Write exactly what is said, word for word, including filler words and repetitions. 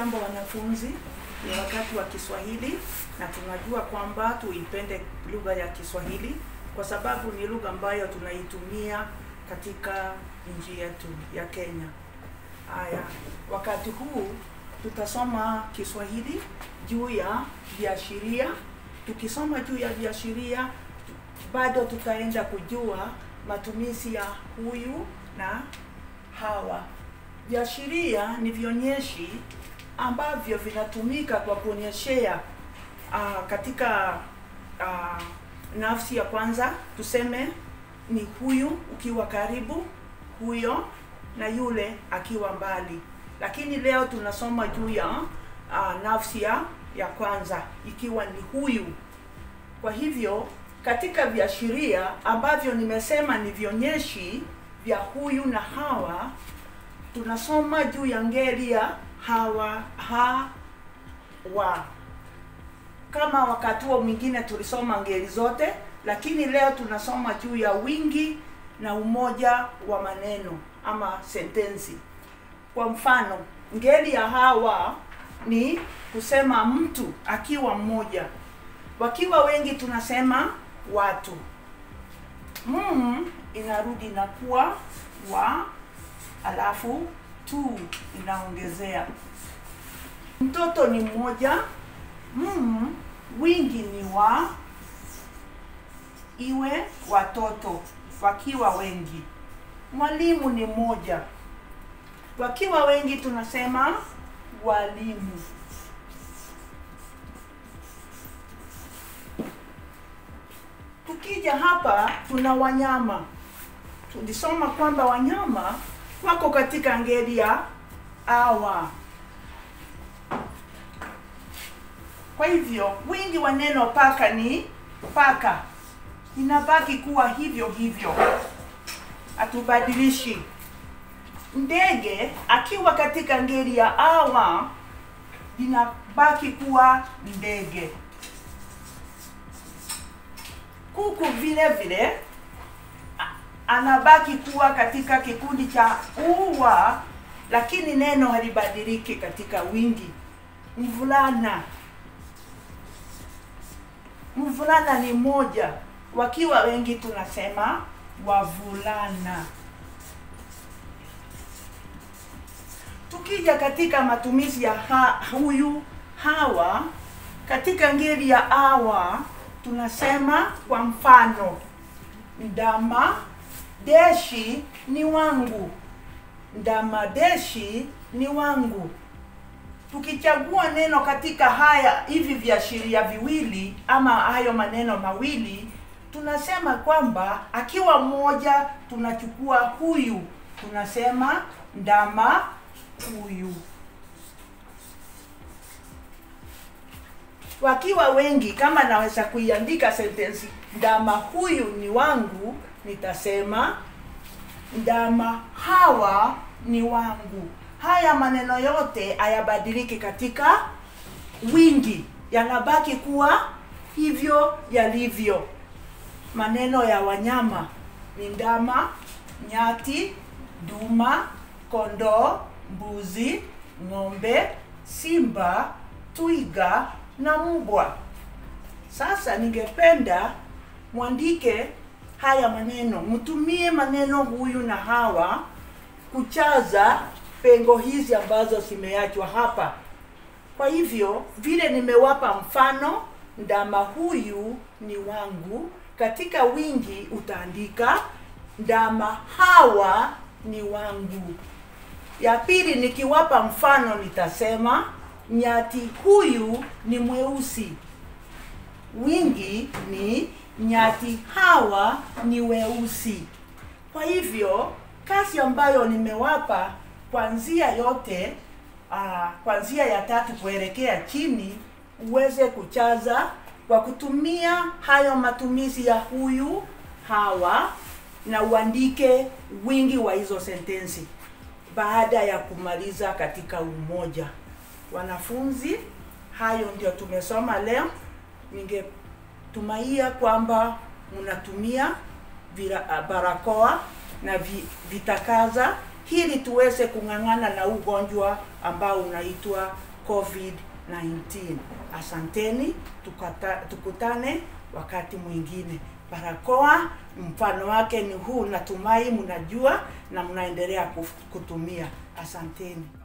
Hamjambo wanafunzi, ni wakati wa Kiswahili na tunajua kwamba tuipende lugha ya Kiswahili kwa sababu ni lugha ambayo tunaitumia katika nchi yetu ya Kenya. Haya, wakati huu tutasoma Kiswahili juu ya viashiria. Tukisoma juu ya viashiria bado tutaenda kujua matumizi ya huyu na hawa. Viashiria ni vionyeshi ambavyo vinatumika kwa kuonyeshea uh, katika uh, nafsi ya kwanza. Tuseme ni huyu ukiwa karibu, huyo, na yule akiwa mbali. Lakini leo tunasoma juu ya uh, nafsi ya, ya kwanza ikiwa ni huyu. Kwa hivyo katika viashiria ambavyo nimesema ni vionyeshi vya huyu na hawa, tunasoma juu ya ngeli ya hawa, ha, wa. Kama wakati huo mwingine tulisoma ngeli zote, lakini leo tunasoma juu ya wingi na umoja wa maneno ama sentensi. Kwa mfano, ngeli ya hawa ni kusema mtu akiwa mmoja. Wakiwa wengi tunasema watu. Mm inarudi na kuwa wa, alafu tu inaongezea. Mtoto ni mmoja. Mm wingi ni wa, iwe watoto wakiwa wengi. Mwalimu ni mmoja. Wakiwa wengi tunasema walimu. Tukija hapa tuna wanyama. Tulisoma kwamba wanyama wako katika ngeli ya awa. Kwa hivyo wingi wa neno paka ni paka. Inabaki kuwa hivyo hivyo, hatubadilishi. Ndege akiwa katika ngeli ya awa inabaki kuwa ndege. Kuku vile vile anabaki kuwa katika kikundi cha uwa, lakini neno halibadiliki katika wingi. Mvulana. Mvulana ni moja. Wakiwa wengi tunasema wavulana. Tukija katika matumizi ya ha, huyu, hawa, katika ngeli ya awa tunasema kwa mfano, ndama deshi ni wangu. Ndama deshi ni wangu. Tukichagua neno katika haya hivi viashiria viwili ama hayo maneno mawili, tunasema kwamba akiwa mmoja tunachukua huyu, tunasema ndama huyu. Wakiwa wengi, kama naweza kuiandika sentensi ndama huyu ni wangu, nitasema ndama hawa ni wangu. Haya maneno yote hayabadiliki katika wingi, yanabaki kuwa hivyo yalivyo. Maneno ya wanyama ni ndama, nyati, duma, kondoo, mbuzi, ng'ombe, simba, twiga na mbwa. Sasa ningependa mwandike haya maneno, mtumie maneno huyu na hawa kuchaza pengo hizi ambazo zimeachwa hapa. Kwa hivyo vile nimewapa mfano, ndama huyu ni wangu, katika wingi utaandika ndama hawa ni wangu. Ya pili, nikiwapa mfano nitasema nyati huyu ni mweusi. Wingi ni nyati hawa ni weusi. Kwa hivyo kazi ambayo nimewapa kuanzia yote uh, kuanzia ya tatu kuelekea chini, uweze kuchaza kwa kutumia hayo matumizi ya huyu, hawa, na uandike wingi wa hizo sentensi baada ya kumaliza katika umoja. Wanafunzi, hayo ndio tumesoma leo. Ningetumaia kwamba mnatumia barakoa na vitakaza ili tuweze kung'ang'ana na ugonjwa ambao unaitwa COVID nineteen. Asanteni, tukata, tukutane wakati mwingine. Barakoa mfano wake ni huu, natumai mnajua na mnaendelea kutumia. Asanteni.